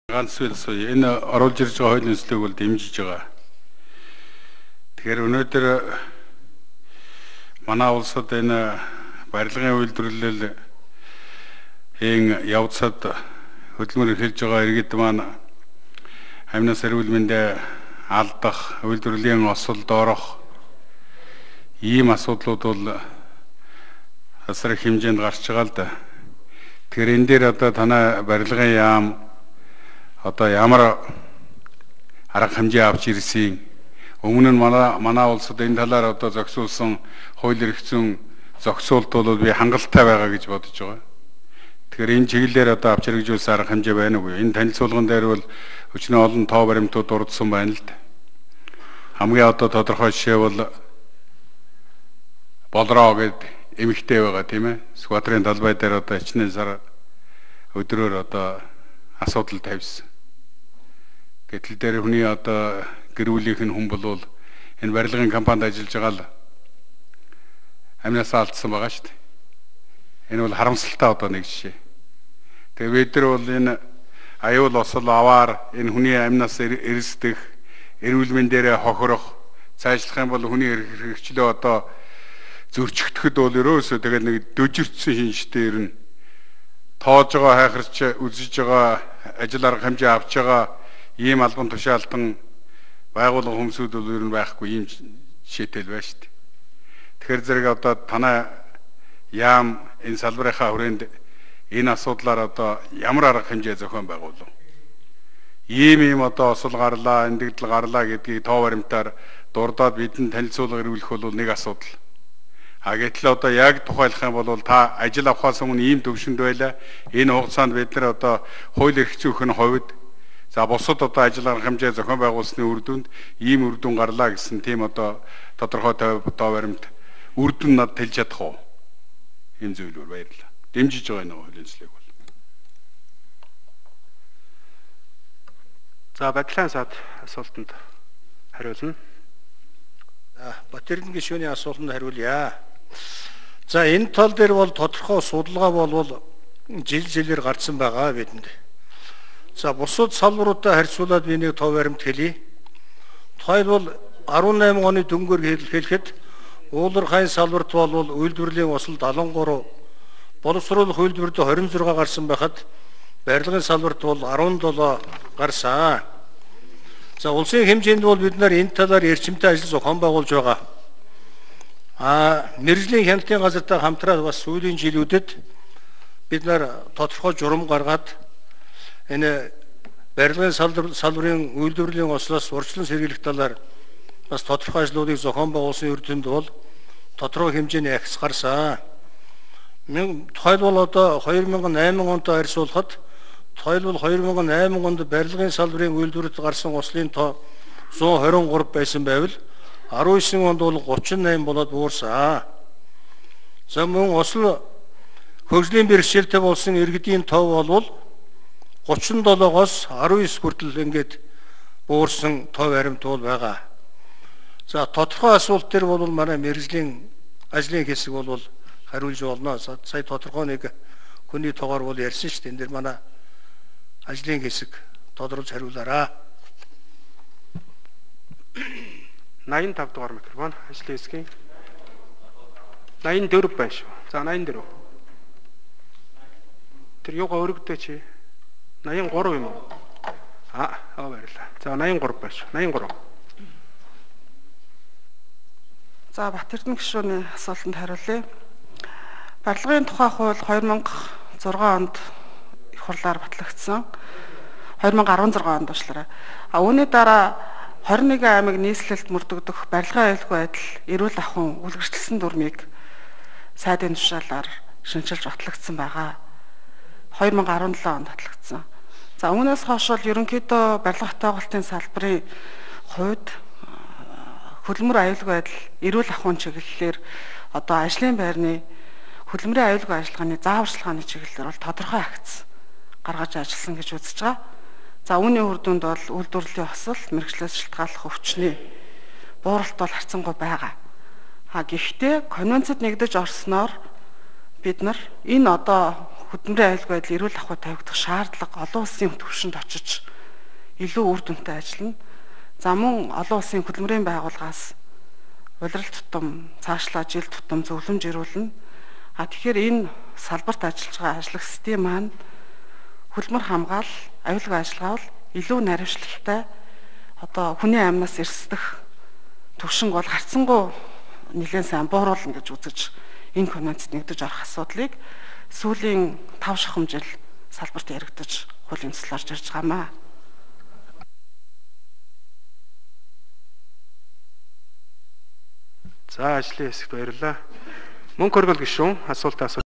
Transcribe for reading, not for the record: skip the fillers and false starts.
ганц үлсэ энэ оруулж ирж байгаа хуулийн төслийг бол дэмжиж байгаа. Тэгэхээр өнөөдөр манай улсад энэ барилгын үйлдвэрлэл явцад хөдөлмөр эхэлж байгаа иргэд маань амнаас эрүүл мэндэ алдах, үйлдвэрлэлийн осолд орох ийм асуудлууд бол асар их хэмжээнд гарч байгаа л да. Тэгэхээр энэ дээр одоо танай барилгын яам одоо ямар арга хэмжээ авч ирсэн өмнө нь манай улсад энэ талаар одоо зохицуулсан хууль эрх зүйн зохицуулт бол би хангалттай байгаа гэж бодож байгаа. Тэгэхээр энэ чиглэлээр одоо авч хэрэгжүүлсэн арга хэмжээ байна уу? Энэ танилцуулган дээр бол өчнөө олон тоо баримтууд дурдсан байна л да. Хамгийн одоо тодорхой жишээ бол болроо гэд эмэгтэй байгаа тийм ээ. Сквадрын талбай дээр одоо хичнээн сар өдрөөр одоо асуудал тавьсан. Гэтэл дээр хүний одоо гэр бүлийнх нь хүн бол энэ барилгын компанид ажиллаж байгаа л амнаас алдсан байгаа шүү дээ. Энэ бол харамсалтай одоо нэг жишээ. Тэгээ бид нар бол энэ аюул осол аваар энэ хүний амнаас эрсдэх, эрүүл мэндээрээ хохирох, цаашлах юм бол хүний хэрэгчлөө одоо зөрчигдөхэд бол ерөөсөө тэгээд нэг дөжирцсэн шинжтэй ирнэ. Тоож байгаа хайхарч үзэж байгаа ажил арга хэмжээ авч байгаа ийм албан тушаалтан байгууллага хүмүүсүүд бол ер нь байхгүй ийм жишээтэй байна шүү дээ. Тэгэхээр зэрэг одоо танай яам энэ салбарынхаа хүрээнд энэ асуудлаар одоо ямар арга хэмжээ зохион байгуулав? Ийм одоо осол гарлаа, эндэгдэл гарлаа гэдгийг тоо баримтаар дурдаад бидэнд танилцуулга ирүүлэх бол нэг асуудал. Гэтэл одоо яг тухайлах юм бол та ажил авахаас өмнө ийм төвшөнд байлаа. Энэ хугацаанд бид нар одоо хууль эрх зүйн хувьд за бусад одоо ажил арга хэмжээ зохион байгуулсны үр дүнд ийм үр дүн гарлаа гэсэн тийм одоо тодорхой тоо баримт үр дүн над тэлж чадах уу? Энэ зүйлээр баярлалаа. Дэмжиж байгаа нэг хуулийн төслийг бол. За Батлан сад асуултанд хариулна. Батэрдэн гишүүний асуултанд хариулъя. За энэ тал дээр бол тодорхой судалгаа болвол жилээр гарсан байгаа бидэнд. За бусад салбаруудаа харьцуулаад би нэг тоо баримт хэлье. Тойлбол 18 оны дөнгөөр хэлэхэд уулар хайн салбарт бол үйлдвэрлэлийн осол 73, боловсруулах үйлдвэрлэлд 26 гарсан байхад барилгын салбарт бол 17 гарсан. За улсын хэмжээнд бол бид нар энэ талаар эрчимтэй ажил зохион байгуулж байгаа. Мэргэжлийн хяналтын газартай хамтраад бас сүүлийн жилүүдэд бид нар тодорхой журам гаргаад энэ барилгын салбарын үйлдвэрлэлийн ослоос урьдчилан сэргийлэх талаар бас тодорхой ажлуудыг зохион байгуулсан үр дүнд бол тодорхой хэмжээний ахис гарсан. Тойлбол одоо 2008 онтой харьцуулахад тойлбол 2008 онд барилгын салбарын үйлдвэрлэлд гарсан ослын тоо 123 байсан байвал 19 онд бол 38 болоод буурсан. За мөн осол хөгжлийн бэрхшээлтэй болсон иргэдийн тоо бол 37-оос 19 хүртэл ингээд буурсан тоо баримт бол байгаа. За тодорхой асуулт төр бол манай мэргэжлийн ажлын хэсэг бол хариулж болно. Сая тодорхой нэг хүний тоогоор бол ярьсан шүү дээ. Энэ дэр манай ажлын хэсэг тодруулж хариулаарай. 85 дугаар микрофон ажлын хэсгийн 84 байна шүү. За 84. Тэр юугаа өргөдөө чи 83 юм уу? Баярлалаа. За 83 байна шүү. 83. За Батэрдэн гишүүний асуултанд хариулъя. Барилгын тухай хууль 2006 онд их хурлаар батлагдсан. 2016 онд уучлаарай. Үүний дараа 21 аймаг нийслэлд мөрдөгдөх барилгын аюулгүй байдал, эрүүл ахуйн үлгэрчлсэн дүрмийг сайдын тушаалаар шинжилж батлагдсан байгаа. 2017 онд батлагдсан. За үүнээс хойш бол ерөнхийдөө барилга хатаагуулалтын салбарын хувьд хөдөлмөр аюулгүй байдал, эрүүл ахуйн чиглэлээр одоо ажлын байрны хөдөлмөрийн аюулгүй ажиллагааны зааварчилгааны чиглэлээр бол тодорхой акц гаргаж ажилласан гэж үзэж байгаа. За үүний үр дүнд бол үйлдвэрлэлийн осол, мэргэжлээс шалтгааллах өвчний бууралт бол харьцангуй байгаа. Гэхдээ конвенцэд нэгдэж орсноор бид нар энэ одоо хөдөлмөрийн аюулгүй байдал эрүүл ахуй тавигдах шаардлага олон улсын түвшинд очиж илүү үр дүнтэй ажиллана. За мөн олон улсын хөдөлмөрийн байгууллагаас улирал тутам цаашлаа жил тутам зөвлөмж ирүүлнэ. Тэгэхээр энэ салбарт ажиллаж байгаа ажлагчдын маань хөдөлмөр хамгаал, аюулгүй ажиллагаа бол илүү наривчлалтай одоо хүний амнаас эрсдэх түвшинг бол харцсангуй нэлээд сайн бууруулна гэж үзэж энэ конвенцэд нэгдэж орох асуудлыг сүүлийн 5 шахам жил салбарт яригдаж хуулийн төсөл орж ирж байгаамаа. За ажлын хэсэгт баярлалаа. Мөнх хөргөл гишүүн асуултаа